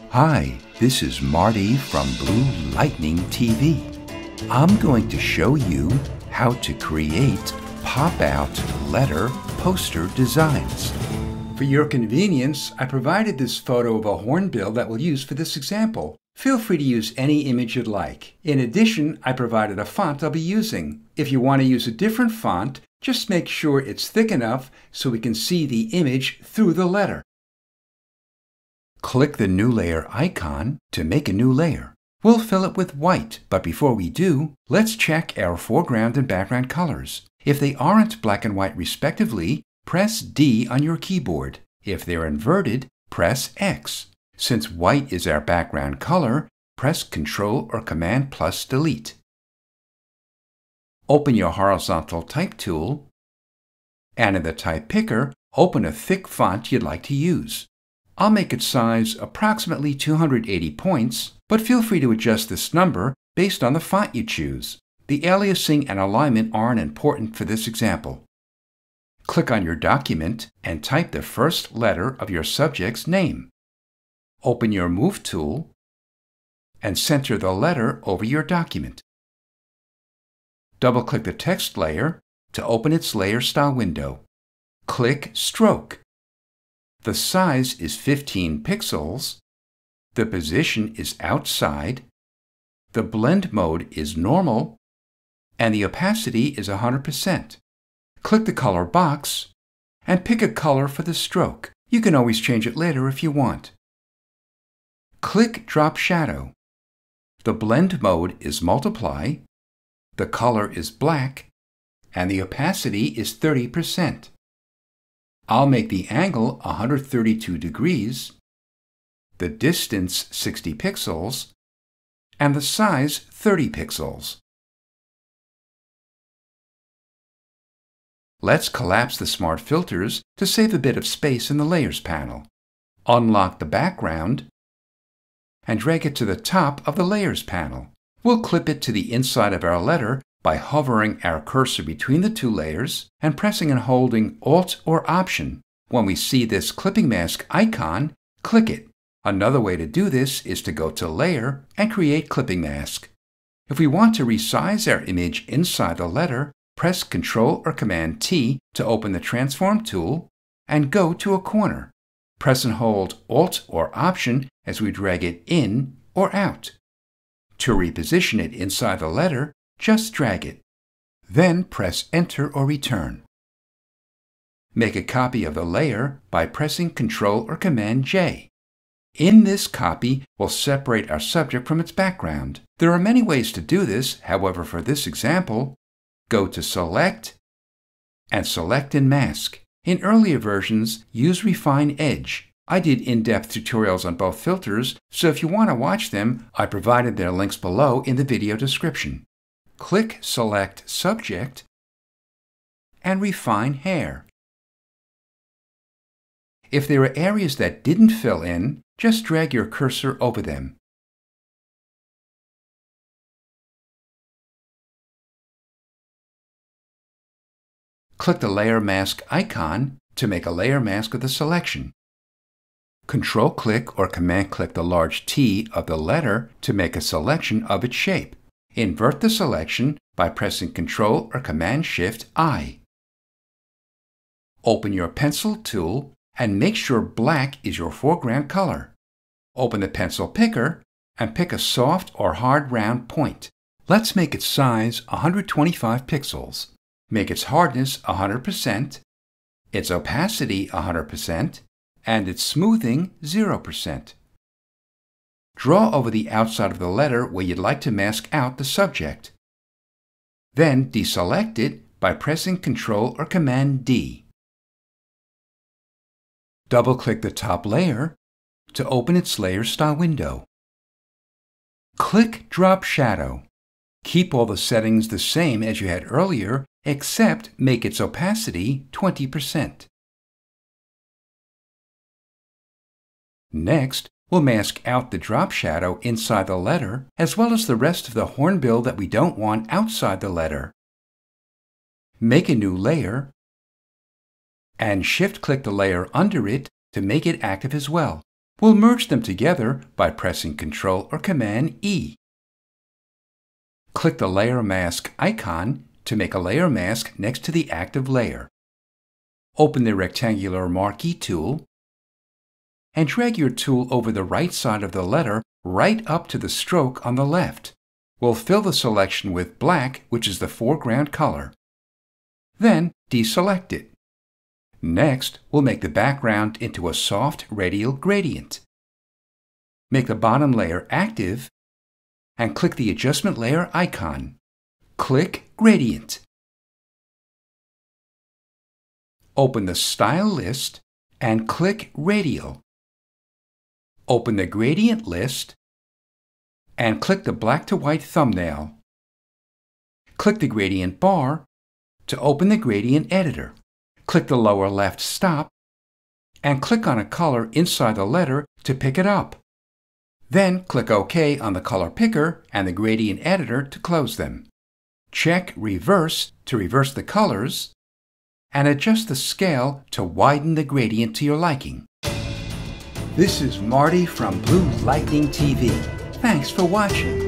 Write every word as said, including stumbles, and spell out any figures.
Hi, this is Marty from Blue Lightning T V. I'm going to show you how to create pop-out letter poster designs. For your convenience, I provided this photo of a hornbill that we'll use for this example. Feel free to use any image you'd like. In addition, I provided a font I'll be using. If you want to use a different font, just make sure it's thick enough so we can see the image through the letter. Click the New Layer icon to make a new layer. We'll fill it with white, but before we do, let's check our foreground and background colors. If they aren't black and white respectively, press D on your keyboard. If they're inverted, press X. Since white is our background color, press Control or Command plus Delete. Open your horizontal type tool, and in the type picker, open a thick font you'd like to use. I'll make its size approximately two hundred eighty points, but feel free to adjust this number based on the font you choose. The aliasing and alignment aren't important for this example. Click on your document and type the first letter of your subject's name. Open your Move tool and center the letter over your document. Double-click the text layer to open its layer style window. Click Stroke. The size is fifteen pixels. The position is outside. The blend mode is normal. And the opacity is one hundred percent. Click the color box and pick a color for the stroke. You can always change it later if you want. Click Drop Shadow. The blend mode is multiply. The color is black. And the opacity is thirty percent. I'll make the angle one hundred thirty-two degrees, the distance sixty pixels, and the size thirty pixels. Let's collapse the Smart Filters to save a bit of space in the Layers panel. Unlock the background and drag it to the top of the Layers panel. We'll clip it to the inside of our letter by hovering our cursor between the two layers and pressing and holding Alt or Option. When we see this clipping mask icon, click it. Another way to do this is to go to Layer and create Clipping Mask. If we want to resize our image inside the letter, press Control or Command T to open the Transform tool and go to a corner. Press and hold Alt or Option as we drag it in or out. To reposition it inside the letter, just drag it. Then press Enter or Return. Make a copy of the layer by pressing Control or Command J. In this copy, we'll separate our subject from its background. There are many ways to do this, however for this example, go to Select and select in Mask. In earlier versions, use Refine Edge. I did in-depth tutorials on both filters, so if you want to watch them, I provided their links below in the video description. Click Select Subject and Refine Hair. If there are areas that didn't fill in, just drag your cursor over them. Click the Layer Mask icon to make a layer mask of the selection. Control-click or Command-click the large T of the letter to make a selection of its shape. Invert the selection by pressing Control or Command-Shift-I. Open your Pencil tool and make sure black is your foreground color. Open the pencil picker and pick a soft or hard round point. Let's make its size one hundred twenty-five pixels. Make its hardness one hundred percent, its opacity one hundred percent, and its smoothing zero percent. Draw over the outside of the letter where you'd like to mask out the subject. Then deselect it by pressing Control or Command D. Double-click the top layer to open its layer style window. Click Drop Shadow. Keep all the settings the same as you had earlier, except make its opacity twenty percent. Next, we'll mask out the drop shadow inside the letter, as well as the rest of the hornbill that we don't want outside the letter. Make a new layer, and shift-click the layer under it to make it active as well. We'll merge them together by pressing Control or Command E. Click the Layer Mask icon to make a layer mask next to the active layer. Open the rectangular marquee tool and drag your tool over the right side of the letter right up to the stroke on the left. We'll fill the selection with black, which is the foreground color. Then deselect it. Next, we'll make the background into a soft radial gradient. Make the bottom layer active and click the Adjustment Layer icon. Click Gradient. Open the Style list and click Radial. Open the Gradient list and click the black to white thumbnail. Click the Gradient bar to open the Gradient Editor. Click the lower left Stop and click on a color inside the letter to pick it up. Then click OK on the color picker and the Gradient Editor to close them. Check Reverse to reverse the colors and adjust the scale to widen the gradient to your liking. This is Marty from Blue Lightning T V. Thanks for watching.